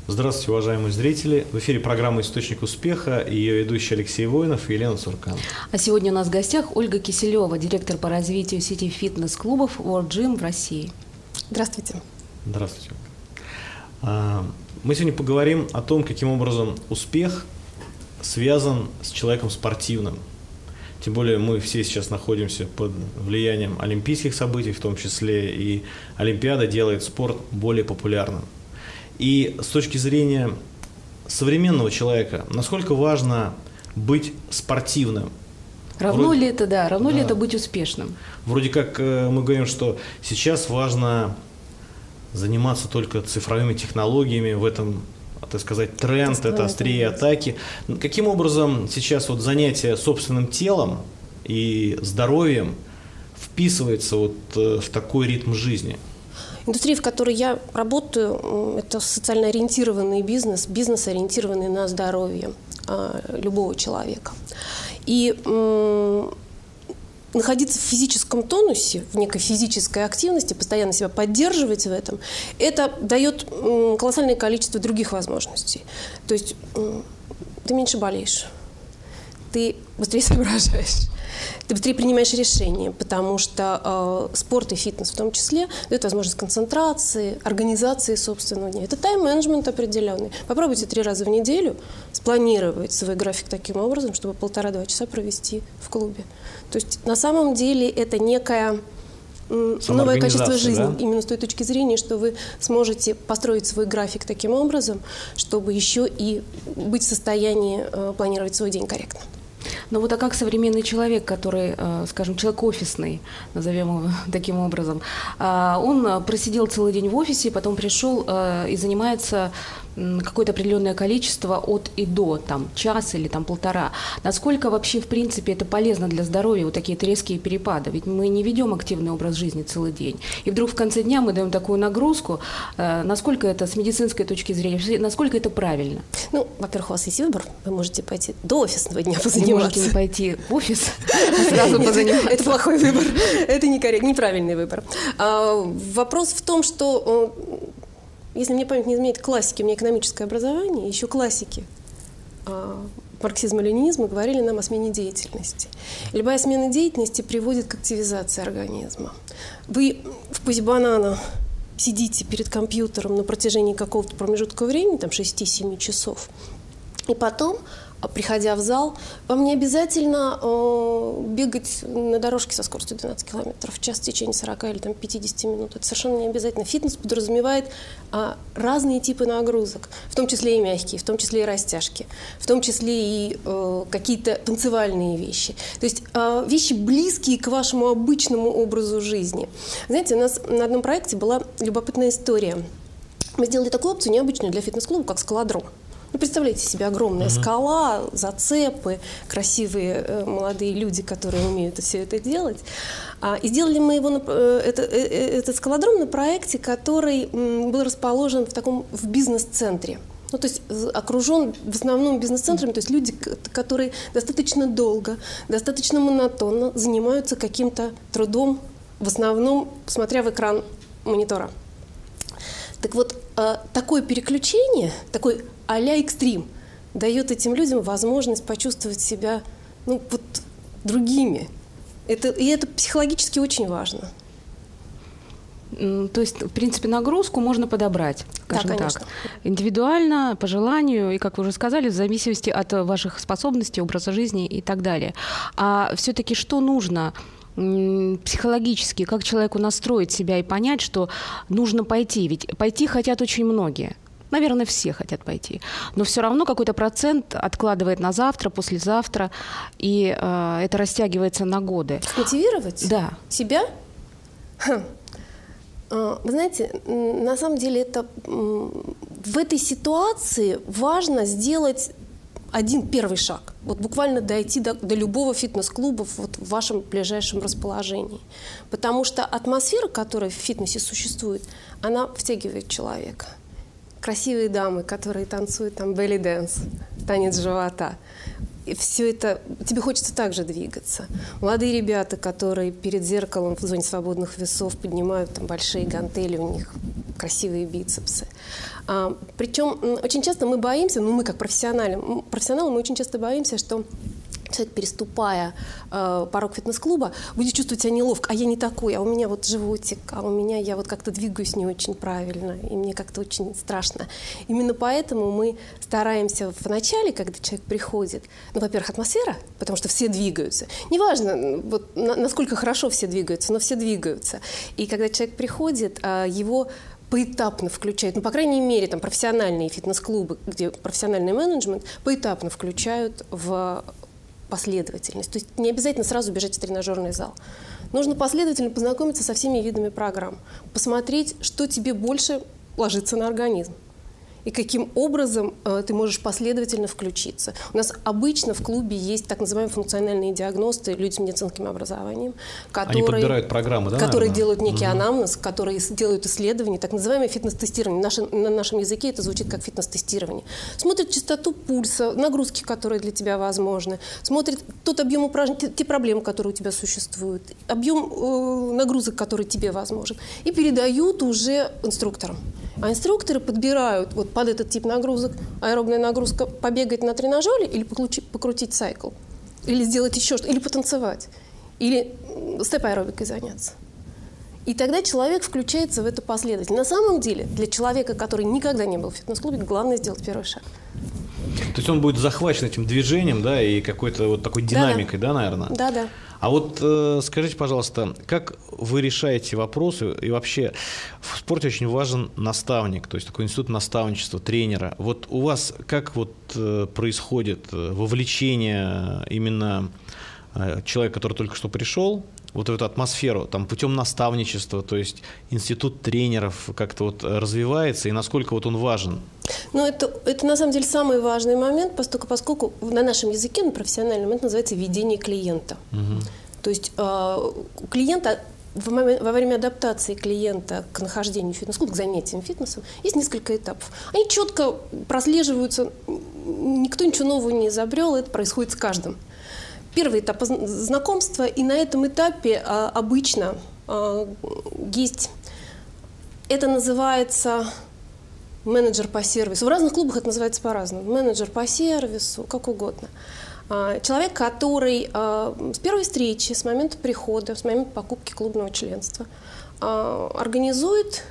Здравствуйте, уважаемые зрители. В эфире программа «Источник успеха» и ее ведущие Алексей Воинов и Елена Суркан. А сегодня у нас в гостях Ольга Киселева, директор по развитию сети фитнес-клубов World Gym в России. Здравствуйте. Здравствуйте. Мы сегодня поговорим о том, каким образом успех связан с человеком спортивным. Тем более мы все сейчас находимся под влиянием олимпийских событий, в том числе и Олимпиада делает спорт более популярным. И с точки зрения современного человека, насколько важно быть спортивным? Равно ли это быть успешным? Вроде как мы говорим, что сейчас важно заниматься только цифровыми технологиями, в этом, так сказать, тренд, это острие атаки. Каким образом сейчас вот занятие собственным телом и здоровьем вписывается вот в такой ритм жизни? Индустрия, в которой я работаю, это социально ориентированный бизнес, ориентированный на здоровье любого человека. И находиться в физическом тонусе, в некой физической активности, постоянно себя поддерживать в этом, это дает колоссальное количество других возможностей. То есть ты меньше болеешь, ты быстрее соображаешь, ты быстрее принимаешь решения, потому что спорт и фитнес в том числе дают возможность концентрации, организации собственного дня. Это тайм-менеджмент определенный. Попробуйте 3 раза в неделю спланировать свой график таким образом, чтобы 1,5-2 часа провести в клубе. То есть на самом деле это некое новое качество жизни, да? Именно с той точки зрения, что вы сможете построить свой график таким образом, чтобы еще и быть в состоянии планировать свой день корректно. Ну вот, а как современный человек, который, скажем, человек офисный, назовем его таким образом, он просидел целый день в офисе, потом пришел и занимается какое-то определенное количество от и до, там, час или там 1,5. Насколько вообще, в принципе, это полезно для здоровья, вот такие резкие перепады? Ведь мы не ведем активный образ жизни целый день. И вдруг в конце дня мы даем такую нагрузку. Насколько это с медицинской точки зрения, насколько это правильно? Ну, во-первых, у вас есть выбор. Вы можете пойти до офисного дня позаниматься. Вы можете не пойти в офис, а сразу позаниматься. Это плохой выбор. Это неправильный выбор. Вопрос в том, что... Если мне память не изменяет, классики, у меня экономическое образование, еще классики марксизма-ленинизма говорили нам о смене деятельности. Любая смена деятельности приводит к активизации организма. Вы в позе банана сидите перед компьютером на протяжении какого-то промежутка времени, там 6-7 часов, и потом, приходя в зал, вам не обязательно бегать на дорожке со скоростью 12 км в час в течение 40 или там, 50 минут. Это совершенно не обязательно. Фитнес подразумевает разные типы нагрузок, в том числе и мягкие, в том числе и растяжки, в том числе и какие-то танцевальные вещи. То есть вещи, близкие к вашему обычному образу жизни. Знаете, у нас на одном проекте была любопытная история. Мы сделали такую опцию необычную для фитнес-клуба, как скалодром. Ну, представляете себе, огромная скала, зацепы, красивые молодые люди, которые умеют все это делать. И сделали мы этот скалодром на проекте, который был расположен в бизнес-центре. Ну, то есть окружен в основном бизнес-центрами, то есть люди, которые достаточно долго, достаточно монотонно занимаются каким-то трудом, в основном смотря в экран монитора. Так вот, такое переключение, такой а-ля экстрим, дает этим людям возможность почувствовать себя другими. И это психологически очень важно. То есть, в принципе, нагрузку можно подобрать, скажем так, индивидуально, по желанию, и, как вы уже сказали, в зависимости от ваших способностей, образа жизни и так далее. А все-таки что нужно психологически, как человеку настроить себя и понять, что нужно пойти? Ведь пойти хотят очень многие. Наверное, все хотят пойти. Но все равно какой-то процент откладывает на завтра, послезавтра, и это растягивается на годы. Мотивировать? Да. Себя? Вы знаете, на самом деле в этой ситуации важно сделать один первый шаг. Вот буквально дойти до любого фитнес-клуба в вашем ближайшем расположении. Потому что атмосфера, которая в фитнесе существует, она втягивает человека. Красивые дамы, которые танцуют там белли-дэнс, танец живота. И все это, тебе хочется также двигаться. Молодые ребята, которые перед зеркалом в зоне свободных весов поднимают там большие гантели, у них красивые бицепсы. Причем очень часто мы боимся, мы как профессионалы, мы очень часто боимся, что человек, переступая порог фитнес-клуба, будет чувствовать себя неловко. А я не такой, а у меня вот животик, а у меня я вот как-то двигаюсь не очень правильно, и мне как-то очень страшно. Именно поэтому мы стараемся в начале, когда человек приходит, во-первых, атмосфера, потому что все двигаются. Неважно, вот, насколько хорошо все двигаются, но все двигаются. И когда человек приходит, его поэтапно включают, по крайней мере, там профессиональные фитнес-клубы, где профессиональный менеджмент, поэтапно включают в последовательность. То есть не обязательно сразу бежать в тренажерный зал. Нужно последовательно познакомиться со всеми видами программ, посмотреть, что тебе больше ложится на организм и каким образом ты можешь последовательно включиться. У нас обычно в клубе есть так называемые функциональные диагносты, люди с медицинским образованием, которые, они подбирают программы, да, которые делают некий анамнез, которые делают исследования, так называемое фитнес-тестирование. На нашем языке это звучит как фитнес-тестирование. Смотрят частоту пульса, нагрузки, которые для тебя возможны, смотрят тот объем упражнений, те проблемы, которые у тебя существуют, объем нагрузок, который тебе возможен, и передают уже инструкторам. А инструкторы подбирают вот под этот тип нагрузок, аэробная нагрузка, побегать на тренажере или покрутить сайкл, или сделать еще что-то, или потанцевать, или степ-аэробикой заняться. И тогда человек включается в эту последовательность. На самом деле, для человека, который никогда не был в фитнес-клубе, главное сделать первый шаг. То есть он будет захвачен этим движением, да, и какой-то вот такой динамикой, да, наверное? Да. А вот скажите, пожалуйста, как вы решаете вопросы, и вообще в спорте очень важен наставник, то есть такой институт наставничества, тренера. Вот у вас как вот происходит вовлечение именно человека, который только что пришел, вот в эту атмосферу, там, путем наставничества, то есть институт тренеров как-то вот развивается, и насколько вот он важен? Ну, это на самом деле самый важный момент, поскольку на нашем языке, на профессиональном, это называется ведение клиента. Угу. То есть клиента во время адаптации клиента к нахождению в фитнес-клубе, к занятиям фитнесом, есть несколько этапов. Они четко прослеживаются, никто ничего нового не изобрел, это происходит с каждым. Первый этап знакомства, и на этом этапе обычно есть, это называется менеджер по сервису. В разных клубах это называется по-разному. Менеджер по сервису, как угодно. Человек, который с первой встречи, с момента прихода, с момента покупки клубного членства организует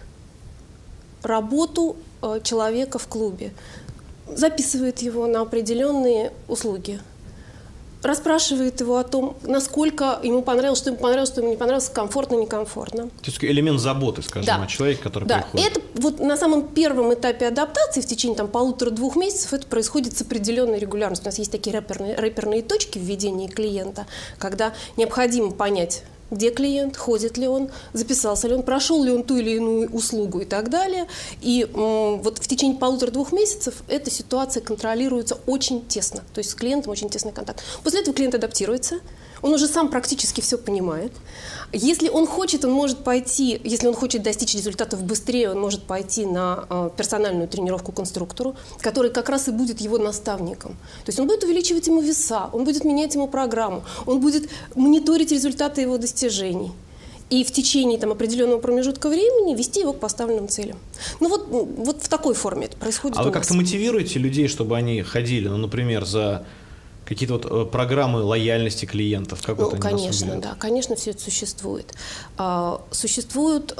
работу человека в клубе, записывает его на определенные услуги, расспрашивает его о том, насколько ему понравилось, что ему не понравилось, комфортно, некомфортно. То есть элемент заботы, скажем, о человеке, который приходит. Да, это вот на самом первом этапе адаптации в течение 1,5-2 месяцев это происходит с определенной регулярностью. У нас есть такие рэперные точки в ведении клиента, когда необходимо понять, где клиент, ходит ли он, записался ли он, прошел ли он ту или иную услугу и так далее. И вот в течение 1,5-2 месяцев эта ситуация контролируется очень тесно. То есть с клиентом очень тесный контакт. После этого клиент адаптируется, он уже сам практически все понимает. Если он хочет, он может пойти, если он хочет достичь результатов быстрее, он может пойти на персональную тренировку к инструктору, который как раз и будет его наставником. То есть он будет увеличивать ему веса, он будет менять ему программу, он будет мониторить результаты его достижений. И в течение определенного промежутка времени вести его к поставленным целям. Ну вот в такой форме это происходит у нас. А вы как-то мотивируете людей, чтобы они ходили, например, за какие-то программы лояльности клиентов? Как вот они конечно, да, конечно, все это существует. Существует,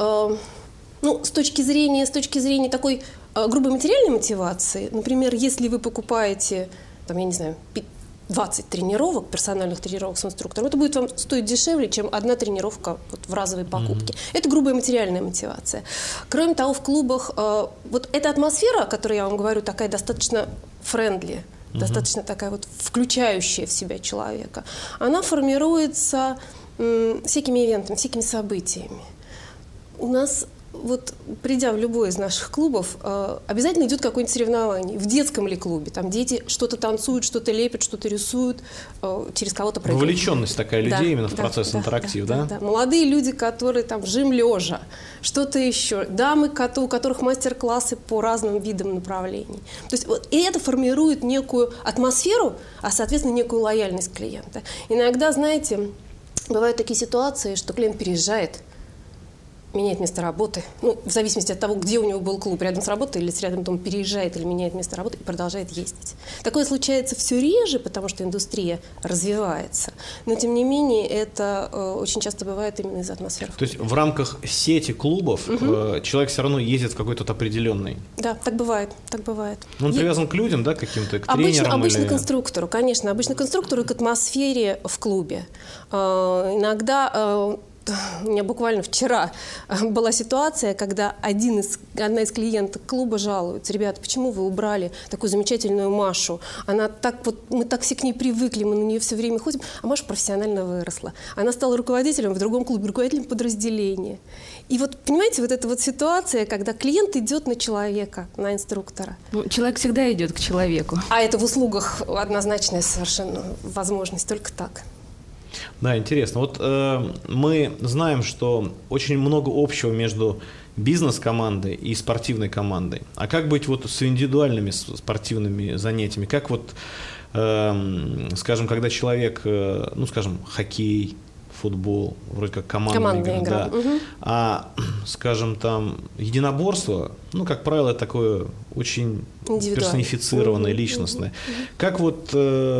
с точки зрения такой грубой материальной мотивации, например, если вы покупаете, 20 тренировок, персональных тренировок с инструктором, это будет вам стоить дешевле, чем одна тренировка в разовой покупке. Это грубая материальная мотивация. Кроме того, в клубах вот эта атмосфера, о которой я вам говорю, такая достаточно френдли, достаточно такая вот включающая в себя человека, она формируется всякими ивентами, всякими событиями. У нас, придя в любой из наших клубов, обязательно идет какое-нибудь соревнование. В детском ли клубе? Там дети что-то танцуют, что-то лепят, что-то рисуют, через кого-то прыгают. Вовлеченность такая людей именно в процесс интерактив, да? Молодые люди, которые жим лежа, что-то еще. Дамы, у которых мастер-классы по разным видам направлений. То есть и это формирует некую атмосферу, а, соответственно, некую лояльность клиента. Иногда, знаете, бывают такие ситуации, что клиент переезжает, меняет место работы, ну, в зависимости от того, где у него был клуб, рядом с работой или с рядом, он переезжает или меняет место работы и продолжает ездить. Такое случается все реже, потому что индустрия развивается, но тем не менее это очень часто бывает именно из-за атмосферы. То есть в рамках сети клубов человек все равно ездит в какой-то определенный. Да, так бывает, так бывает. Он привязан к людям, да, каким-то, к тренерам? Обычно или... к конструктору, конечно, обычно к конструктору и к атмосфере в клубе. Иногда у меня буквально вчера была ситуация, когда одна из клиенток клуба жалуется: ребята, почему вы убрали такую замечательную Машу? Она так вот, мы так все к ней привыкли, мы на нее все время ходим, а Маша профессионально выросла. Она стала руководителем в другом клубе, руководителем подразделения. И вот, понимаете, вот эта вот ситуация, когда клиент идет на человека, на инструктора. Ну, человек всегда идет к человеку. А это в услугах однозначная совершенно возможность, только так. Да, интересно. Вот мы знаем, что очень много общего между бизнес-командой и спортивной командой. А как быть вот с индивидуальными спортивными занятиями? Как вот, скажем, когда человек, ну, скажем, хоккей, футбол, вроде как командная игра, да. А, скажем, там, единоборство, ну, как правило, такое очень персонифицированное, личностное. Как вот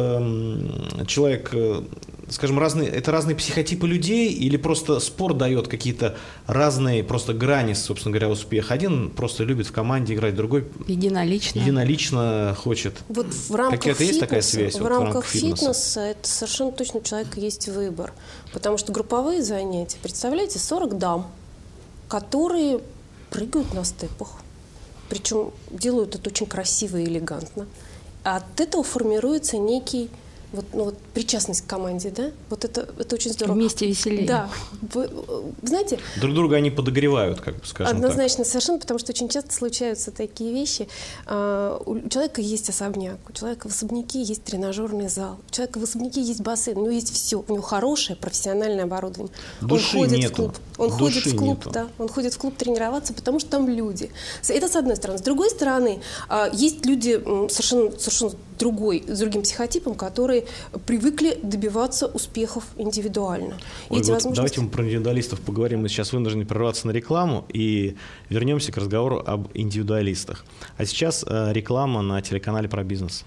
человек, скажем, это разные психотипы людей, или просто спорт дает какие-то разные просто грани, собственно говоря, успеха? Один просто любит в команде играть, другой единолично хочет. Вот в рамках Какая-то есть такая связь? В рамках фитнеса это совершенно точно у человека есть выбор. Потому что групповые занятия, представляете, 40 дам, которые прыгают на степах. Причем делают это очень красиво и элегантно. А от этого формируется некий причастность к команде, да? Вот это очень здорово. Вместе веселее. Да. Вы знаете... Друг друга они подогревают, как бы, скажем однозначно, так. совершенно, потому что очень часто случаются такие вещи. У человека есть особняк, у человека в особняке есть тренажерный зал, у человека в особняке есть бассейн, у него есть все, у него хорошее профессиональное оборудование. Души он ходит нету. в клуб, он ходит в клуб тренироваться, потому что там люди. Это с одной стороны. С другой стороны, есть люди совершенно с другим психотипом, которые привыкли добиваться успехов индивидуально. Ой, давайте мы про индивидуалистов поговорим. Мы сейчас вынуждены прерваться на рекламу и вернемся к разговору об индивидуалистах. А сейчас реклама на телеканале про бизнес.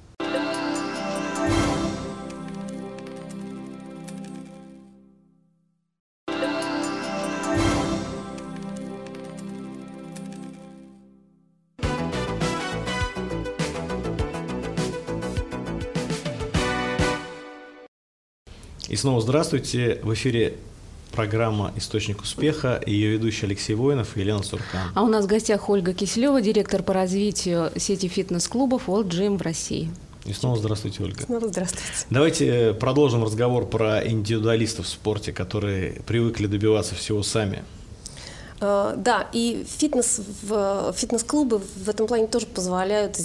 И снова здравствуйте. В эфире программа «Источник успеха» и ее ведущий Алексей Воинов и Елена Суркан. А у нас в гостях Ольга Киселева, директор по развитию сети фитнес-клубов World Gym в России. И снова здравствуйте, Ольга. Снова здравствуйте. Давайте продолжим разговор про индивидуалистов в спорте, которые привыкли добиваться всего сами. Да, и фитнес-клубы в этом плане тоже позволяют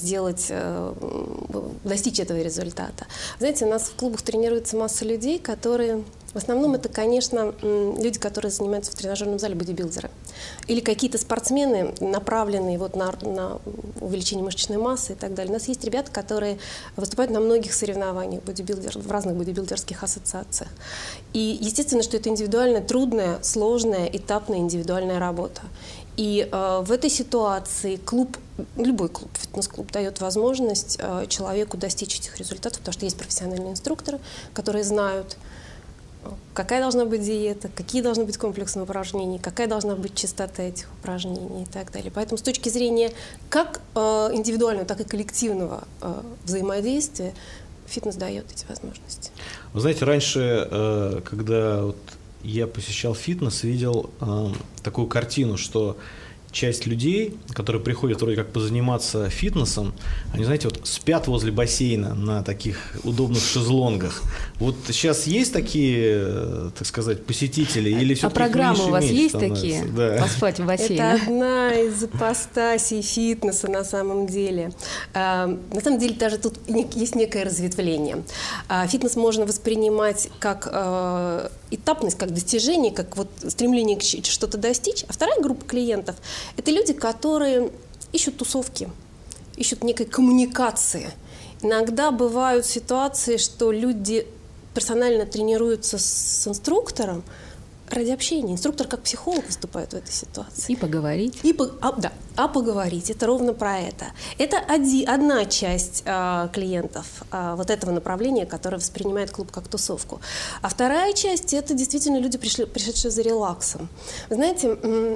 достичь этого результата. Знаете, у нас в клубах тренируется масса людей, которые... В основном это, конечно, люди, которые занимаются в тренажерном зале, бодибилдеры. Или какие-то спортсмены, направленные на увеличение мышечной массы и так далее. У нас есть ребята, которые выступают на многих соревнованиях в разных бодибилдерских ассоциациях. И естественно, что это индивидуально трудная, сложная, этапная индивидуальная работа. И в этой ситуации любой клуб, фитнес-клуб, дает возможность человеку достичь этих результатов, потому что есть профессиональные инструкторы, которые знают, какая должна быть диета, какие должны быть комплексные упражнения, какая должна быть частота этих упражнений и так далее. Поэтому с точки зрения как индивидуального, так и коллективного взаимодействия фитнес дает эти возможности. Вы знаете, раньше, когда я посещал фитнес, видел такую картину, что часть людей, которые приходят вроде как позаниматься фитнесом, они, знаете, спят возле бассейна на таких удобных шезлонгах. Вот сейчас есть такие, так сказать, посетители? Или все-таки программы у вас есть становится? такие? Да. Поспать в бассейне? Это одна из апостасий фитнеса на самом деле. На самом деле даже тут есть некое разветвление. Фитнес можно воспринимать как этапность, как достижение, как стремление что-то достичь. А вторая группа клиентов – это люди, которые ищут тусовки, ищут некой коммуникации. Иногда бывают ситуации, что люди персонально тренируются с инструктором, ради общения. Инструктор как психолог выступает в этой ситуации. И поговорить. Поговорить. Это ровно про это. Это одна часть клиентов вот этого направления, которое воспринимает клуб как тусовку. А вторая часть – это действительно люди, пришедшие за релаксом. Вы знаете,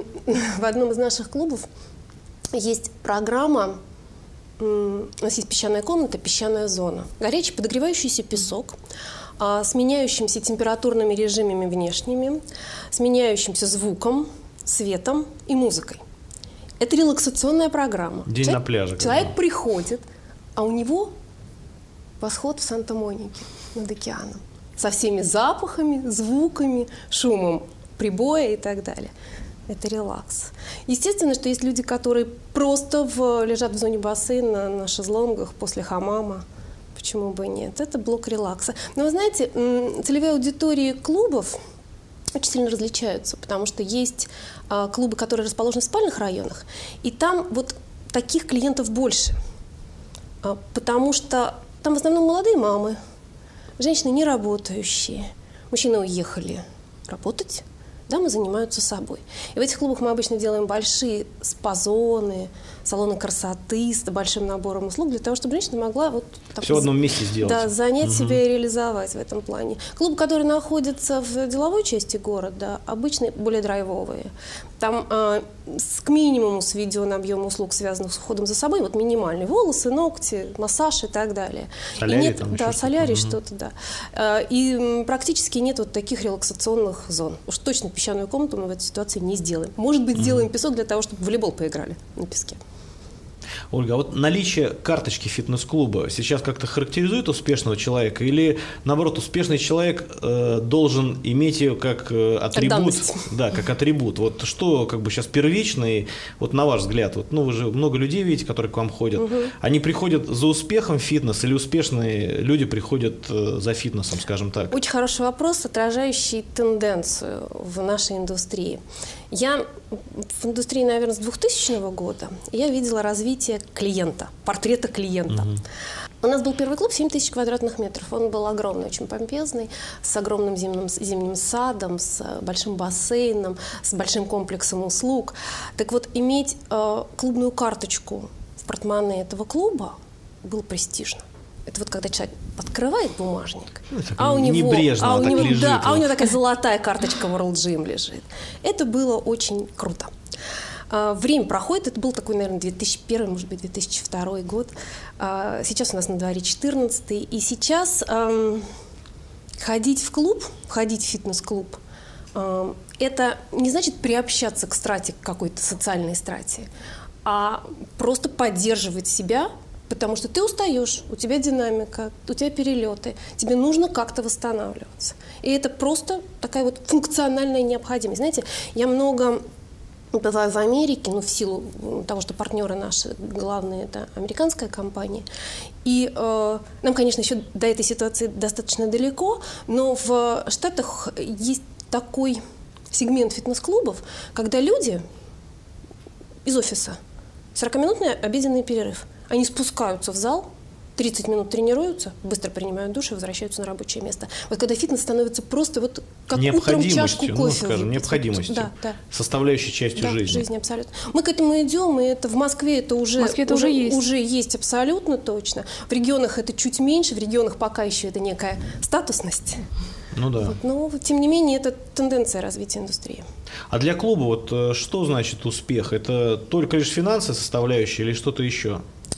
в одном из наших клубов есть программа, у нас есть песчаная комната, песчаная зона. Горячий подогревающийся песок, с меняющимися температурными режимами внешними, с меняющимся звуком, светом и музыкой. Это релаксационная программа. День на пляже. Человек приходит, а у него восход в Санта-Монике над океаном. Со всеми запахами, звуками, шумом прибоя и так далее. Это релакс. Естественно, что есть люди, которые просто лежат в зоне бассейна на шезлонгах после хамама. Почему бы и нет? Это блок релакса. Но вы знаете, целевые аудитории клубов очень сильно различаются, потому что есть клубы, которые расположены в спальных районах, и там вот таких клиентов больше, потому что там в основном молодые мамы, женщины не работающие, мужчины уехали работать, дамы занимаются собой. И в этих клубах мы обычно делаем большие спа-зоны, салоны красоты с большим набором услуг для того, чтобы женщина могла вот так, все в одном месте сделать. Да, занять себя и реализовать в этом плане. Клубы, которые находятся в деловой части города, обычно более драйвовые. Там к минимуму сведен объем услуг, связанных с уходом за собой, вот минимальный. Волосы, ногти, массаж и так далее. Солярий, нет, там да, еще солярий что-то, да. И практически нет вот таких релаксационных зон. Уж точно песчаную комнату мы в этой ситуации не сделаем. Может быть, сделаем песок для того, чтобы в волейбол поиграли на песке. Ольга, а вот наличие карточки фитнес-клуба сейчас как-то характеризует успешного человека? Или, наоборот, успешный человек должен иметь ее как атрибут? Да, как атрибут. Вот что как бы сейчас первично, и вот на ваш взгляд, вот, ну, вы же много людей видите, которые к вам ходят. Они приходят за успехом в фитнес или успешные люди приходят за фитнесом, скажем так? Очень хороший вопрос, отражающий тенденцию в нашей индустрии. Я в индустрии, наверное, с 2000 года я видела развитие клиента, портрета клиента. У нас был первый клуб 7000 квадратных метров. Он был огромный, очень помпезный, с огромным зимним садом, с большим бассейном, с большим комплексом услуг. Так вот, иметь клубную карточку в портмоне этого клуба было престижно. Это вот когда человек открывает бумажник, у него такая золотая карточка World Gym лежит. Это было очень круто. Время проходит, это был такой, наверное, 2001, может быть, 2002 год. Сейчас у нас на дворе 2014, и сейчас ходить в клуб, ходить в фитнес-клуб, это не значит приобщаться к страте, к какой-то социальной страте, а просто поддерживать себя. Потому что ты устаешь, у тебя динамика, у тебя перелеты, тебе нужно как-то восстанавливаться. И это просто такая вот функциональная необходимость. Знаете, я много была в Америке, в силу того, что партнеры наши главные – это американская компания. И нам, конечно, еще до этой ситуации достаточно далеко, но в Штатах есть такой сегмент фитнес-клубов, когда люди из офиса, 40-минутный обеденный перерыв, они спускаются в зал, 30 минут тренируются, быстро принимают душ и возвращаются на рабочее место. Вот когда фитнес становится просто вот как утром чашку кофе. Необходимостью, да. составляющей частью жизни. Абсолютно. Мы к этому идем, и это в Москве это уже есть. Уже есть абсолютно точно. В регионах это чуть меньше, в регионах пока еще это некая статусность. Ну да. Вот, но, тем не менее, это тенденция развития индустрии. А для клуба вот что значит успех? Это только лишь финансовая составляющая или что-то еще?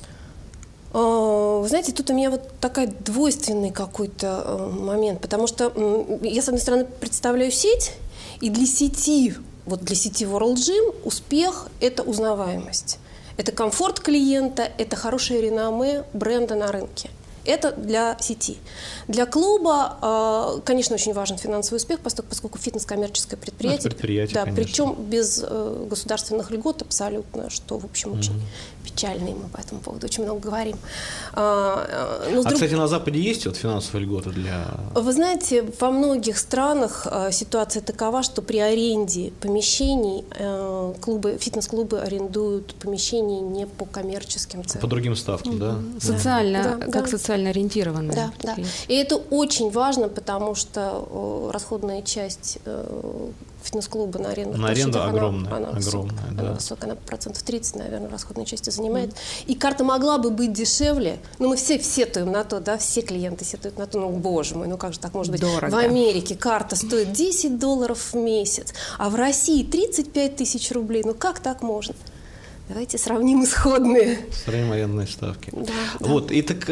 Вы знаете, тут у меня вот такой двойственный какой-то момент, потому что я, с одной стороны, представляю сеть, и для сети World Gym успех – это узнаваемость. Это комфорт клиента, это хорошее реноме бренда на рынке. Это для сети. Для клуба, конечно, очень важен финансовый успех, поскольку фитнес – коммерческое предприятие. Да, причем без государственных льгот абсолютно, что, в общем, очень печально, и мы по этому поводу очень много говорим. Кстати, на Западе есть вот финансовые льготы для… Вы знаете, во многих странах ситуация такова, что при аренде помещений фитнес-клубы арендуют помещения не по коммерческим ценам. По другим ставкам, да? Социально ориентированные. Да. И это очень важно, потому что расходная часть фитнес-клуба на аренду. На аренду огромная, она огромная, да. Она высокая, она процентов 30, наверное, расходной части занимает. И карта могла бы быть дешевле, но мы все сетуем на то, да, все клиенты сетуют на то, ну, боже мой, ну как же так может быть? Дорого. В Америке карта стоит $10 в месяц, а в России 35 тысяч рублей. Ну как так можно? Давайте сравним исходные. Сравним арендные ставки. Да, Вот, и так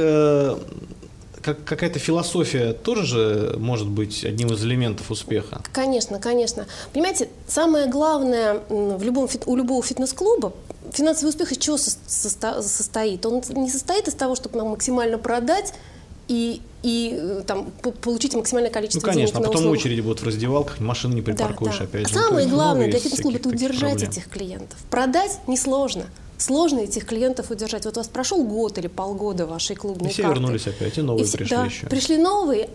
какая-то философия тоже же может быть одним из элементов успеха? Конечно, конечно. Понимаете, самое главное у любого фитнес-клуба, финансовый успех из чего состоит? Он не состоит из того, чтобы нам максимально продать и там, получить максимальное количество денег на услугу. Ну, конечно, а потом очереди будут в раздевалках, машины не припаркуешь опять же. Самое главное для фитнес-клуба – это удержать этих клиентов. Продать несложно. Сложно этих клиентов удержать. Вот у вас прошел год или полгода вашей клубной карты. И все вернулись опять, и новые пришли еще. Пришли новые,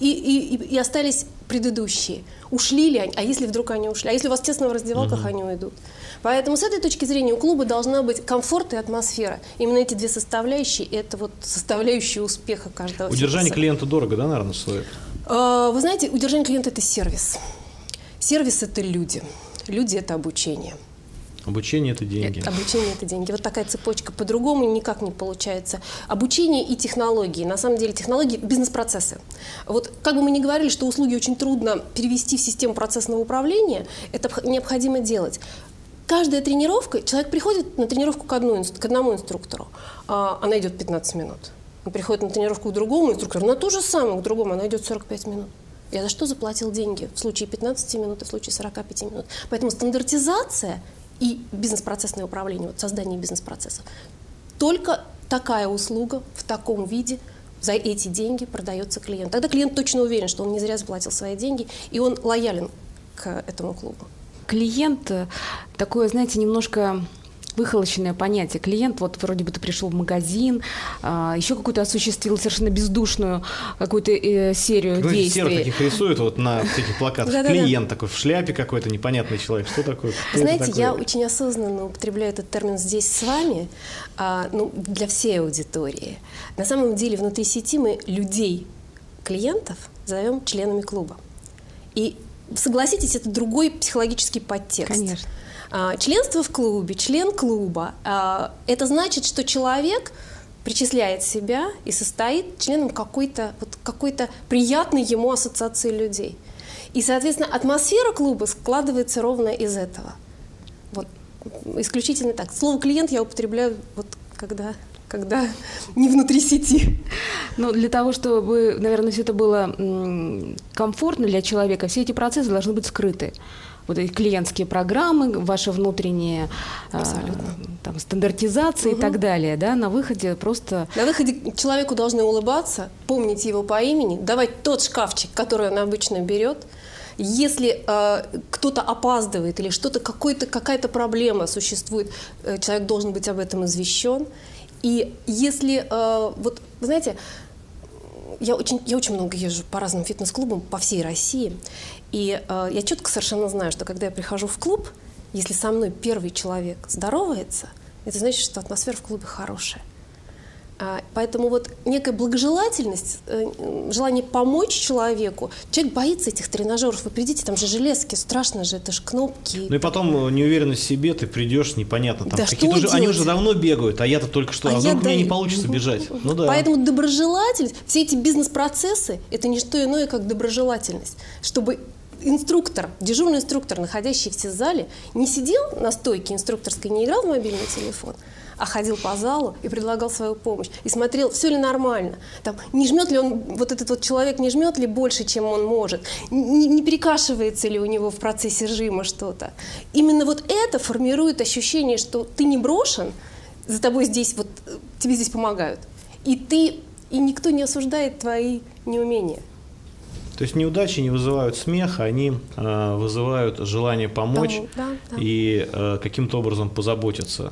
и остались предыдущие. Ушли ли они? А если вдруг они ушли? А если у вас тесно в раздевалках, они уйдут? Поэтому с этой точки зрения у клуба должна быть комфорт и атмосфера. Именно эти две составляющие – это вот составляющие успеха каждого Удержание фитнеса. клиента дорого, да, наверное, стоит? Вы знаете, удержание клиента – это сервис. Сервис – это люди. Люди – это обучение. Обучение – это деньги. Обучение – это деньги. Вот такая цепочка. По-другому никак не получается. Обучение и технологии. На самом деле технологии – бизнес-процессы. Вот как бы мы ни говорили, что услуги очень трудно перевести в систему процессного управления, это необходимо делать. Каждая тренировка, человек приходит на тренировку к одному инструктору, она идет 15 минут. Он приходит на тренировку к другому инструктору, на то же самое, к другому, она идет 45 минут. Я за что заплатил деньги в случае 15 минут и в случае 45 минут? Поэтому стандартизация и бизнес-процессное управление, вот создание бизнес-процессов, только такая услуга в таком виде за эти деньги продается клиенту. Тогда клиент точно уверен, что он не зря заплатил свои деньги, и он лоялен к этому клубу. Клиент такое, знаете, немножко выхолощенное понятие. Клиент, вот вроде бы ты пришел в магазин, еще какую-то осуществил совершенно бездушную какую-то серию действий. Серых таких рисуют вот на таких плакатах. Клиент такой в шляпе какой-то, непонятный человек. Что такое? Знаете, я очень осознанно употребляю этот термин здесь с вами, для всей аудитории. На самом деле внутри сети мы людей, клиентов, зовем членами клуба. И согласитесь, это другой психологический подтекст. Конечно. Членство в клубе, член клуба – это значит, что человек причисляет себя и состоит членом какой-то приятной ему ассоциации людей. И, соответственно, атмосфера клуба складывается ровно из этого. Вот, исключительно так. Слово «клиент» я употребляю, вот, когда не внутри сети. Ну, для того, чтобы, наверное, все это было комфортно для человека, все эти процессы должны быть скрыты. Вот эти клиентские программы, ваши внутренние там, стандартизации и так далее, да, на выходе просто… На выходе человеку должны улыбаться, помнить его по имени, давать тот шкафчик, который он обычно берет. Если кто-то опаздывает или какая-то проблема существует, человек должен быть об этом извещен. И если, вот, вы знаете, я очень много езжу по разным фитнес-клубам по всей России, и я четко совершенно знаю, что когда я прихожу в клуб, если со мной первый человек здоровается, это значит, что атмосфера в клубе хорошая. Поэтому вот некая благожелательность, желание помочь человеку. Человек боится этих тренажеров. Вы придите, там же железки, страшно же, это же кнопки. Ну и потом неуверенность в себе, ты придешь, непонятно. Там да какие-то уже, они уже давно бегают, а я-то только что, вдруг мне не получится бежать. Ну да. Поэтому доброжелательность, все эти бизнес-процессы, это не что иное, как доброжелательность. Чтобы инструктор, дежурный инструктор, находящийся в зале, не сидел на стойке инструкторской, не играл в мобильный телефон, а ходил по залу и предлагал свою помощь. И смотрел, все ли нормально. Там, не жмет ли он, вот этот вот человек, не жмет ли больше, чем он может. Не перекашивается ли у него в процессе жима что-то. Именно вот это формирует ощущение, что ты не брошен, за тобой здесь, вот, тебе здесь помогают. И никто не осуждает твои неумения. То есть неудачи не вызывают смеха, они вызывают желание помочь и каким-то образом позаботиться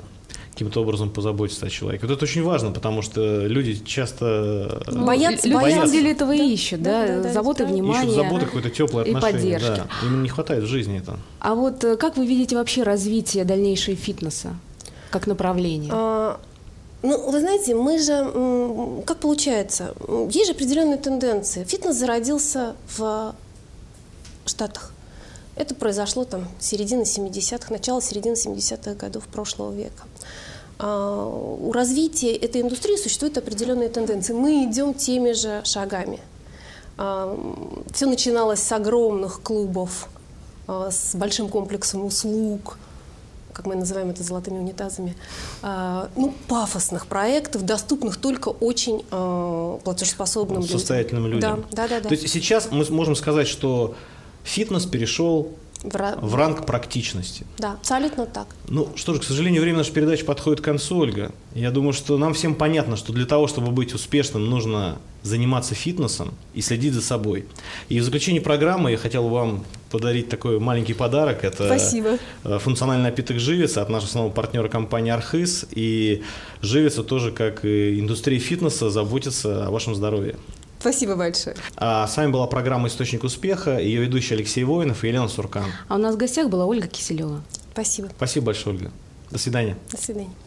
о человеке. Вот это очень важно, потому что люди часто боятся. Люди на самом деле этого и ищут, заботы, внимания. Ищут заботы, какое-то теплое отношение. И поддержки. Да. Им не хватает в жизни это. А вот как вы видите вообще развитие дальнейшего фитнеса как направление? Ну, вы знаете, мы же, как получается, есть же определенные тенденции. Фитнес зародился в Штатах. Это произошло там середины 70-х, начало середины 70-х годов прошлого века. У развития этой индустрии существуют определенные тенденции. Мы идем теми же шагами. Все начиналось с огромных клубов, с большим комплексом услуг, как мы называем это золотыми унитазами, пафосных проектов, доступных только очень платежеспособным людям. Состоятельным людям. Да. То есть сейчас мы можем сказать, что фитнес перешел в ранг практичности. Да, абсолютно так. Ну что ж, к сожалению, время нашей передачи подходит к концу, Ольга. Я думаю, что нам всем понятно, что для того, чтобы быть успешным, нужно заниматься фитнесом и следить за собой. И в заключении программы я хотел вам подарить такой маленький подарок. Это Спасибо. Функциональный напиток «Живица» от нашего основного партнера компании «Архыз». И «Живица» тоже, как и индустрия фитнеса, заботится о вашем здоровье. Спасибо большое. А с вами была программа «Источник успеха», ее ведущий Алексей Воинов и Елена Суркан. А у нас в гостях была Ольга Киселева. Спасибо. Спасибо большое, Ольга. До свидания. До свидания.